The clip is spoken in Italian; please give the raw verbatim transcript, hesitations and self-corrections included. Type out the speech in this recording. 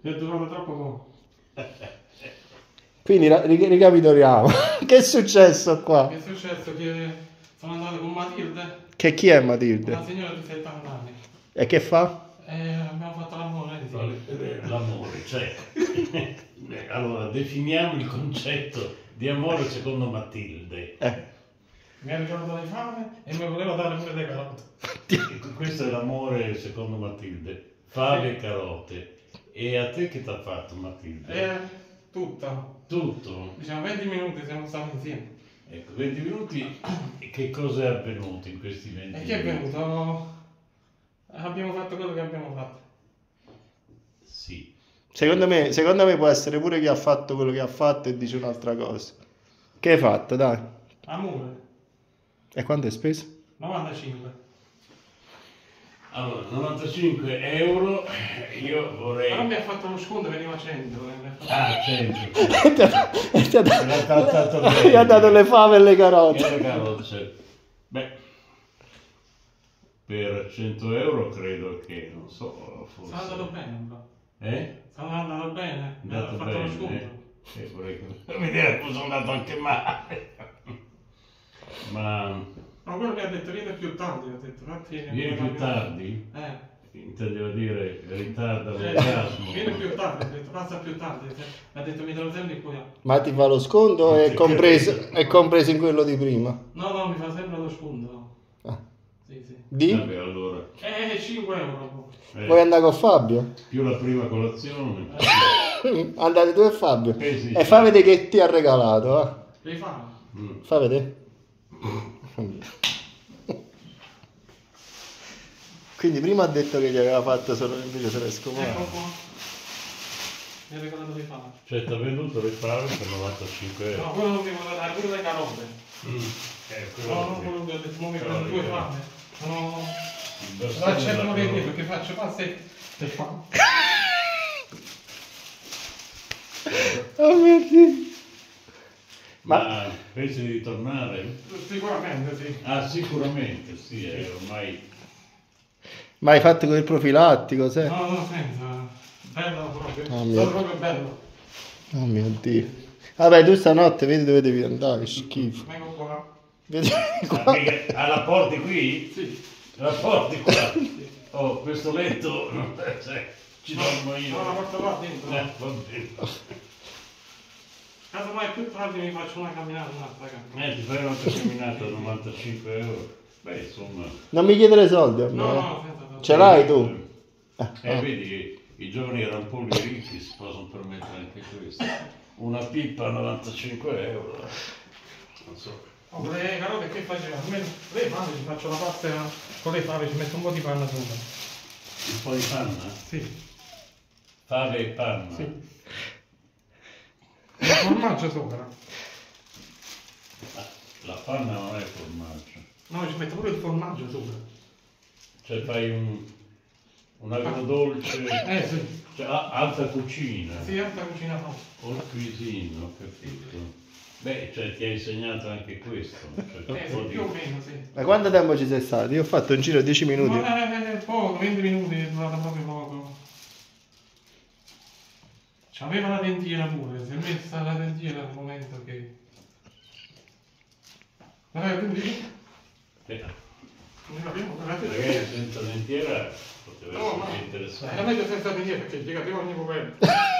Mi è durato troppo poco. Quindi ricapitoliamo. Che è successo qua? Che è successo? Che sono andato con Matilde. Che chi è Matilde? Una signora di settanta anni. E che fa? E abbiamo fatto l'amore insieme. L'amore, cioè. Allora, definiamo il concetto di amore secondo Matilde. Eh. Mi ha regalato le fame e mi voleva dare pure le carote. Questo è l'amore secondo Matilde. Fave e carote. E a te che ti ha fatto Matilde? E tutta. Tutto? Diciamo venti minuti siamo stati insieme. Ecco, venti minuti. E che cosa è avvenuto in questi venti E che è minuti? venuto? Abbiamo fatto quello che abbiamo fatto. Sì. Secondo me, secondo me può essere pure chi ha fatto quello che ha fatto e dice un'altra cosa. Che hai fatto, dai? Amore. E quanto hai speso? novantacinque. Allora, novantacinque euro, io vorrei... Però mi ha fatto lo sconto, veniva cento. eh, mi ha fatto- Ah, cento. E ti ha- e ti ha dato- Me l'ha trattato bene. gli ha dato le fave e le E carote. le carote. Beh, per cento euro credo che, non so, forse... Sta andato bene un po'. Eh? Sta andando bene. Mi ha Andato fatto lo bene, sconto. eh? Eh, vorrei che- vedere come sono andato anche male. Ma Ma quello mi ha detto vieni più tardi, ho detto infatti vieni più tardi? Eh. Intendeva dire ritarda Eh, l'orgasmo. vieni più tardi, ho detto passa più tardi. Mi ha detto mi trovo sempre qui. Ma ti fa lo sconto o è compreso, è compreso in quello di prima? No, no, mi fa sempre lo sconto. Ah. Sì, sì. Di? Vabbè, allora, Eh, cinque euro. eh, Vuoi andare con Fabio? più la prima colazione. Andate tu e Fabio. Eh, sì, E sì. fa vedere che ti ha regalato, eh. Devi fare. Mm. Fa vedere. Quindi prima ha detto che gli aveva fatto solo invece se l'è Ecco scopato. qua. Mi ha regalato le fame. Cioè, ti ha venduto le fave per novantacinque euro. No, quello non mi vuole dare, pure le carote. Mm. Eh, quello No, non che- quello che ho detto, non mi Però prendo due che- fame. Sono... il bersaglio Lasciamo della vedere parola. perché faccio passi e fame. Oh mio Dio. Ma pensi di ritornare? Sicuramente sì. Ah, sicuramente, sì, è ormai... Ma hai fatto quel profilattico, sai? No, no, senza. Bello proprio. Oh, mio- Sono proprio bello. Oh mio Dio. Vabbè, tu stanotte vedi dove devi andare, che schifo. Vengo qua. Vedi Ah, qua. mica- ah, la porti qui? Sì. La porti qua? Oh, questo letto, no, cioè, ci dormo io. No, la porto qua dentro. Eh, va bene. Casomai più tardi mi faccio una camminata, un'altra camminata. Eh, ti fai un'altra camminata a novantacinque euro. Beh, insomma... Non mi chiedere soldi a me. No, eh. no, senza soldi. Ce l'hai tu? Eh, Ah. vedi che i giovani rampolli ricchi si possono permettere anche questo. Una pippa a novantacinque euro. Non so. Oh, con le carote che faceva? Almeno le fave ci faccio la pasta con le fave, ci metto un po' di panna sopra. Un po' di panna? Sì, Fave e panna? sì. Il formaggio sopra. Ah, la panna non è formaggio. No, ci metto pure il formaggio sopra. Cioè fai un, un agrodolce, Eh sì, cioè a- alta cucina. sì, alta cucina fa. Haute cuisine, ho capito. Beh, cioè ti ha insegnato anche questo. Cioè, Eh un po' sì, di- più o meno, sì. Ma quanto tempo ci sei stato? Io ho fatto un giro di dieci minuti. Ma eh, poco, venti minuti è durato proprio poco. C'aveva la dentiera pure, si è messa la dentiera al momento che... Vabbè, quindi... Eh, Non abbiamo capito. magari senza dentiera poteva No, ma essere era interessante. meglio senza dentiera perché gli cadeva ogni momento.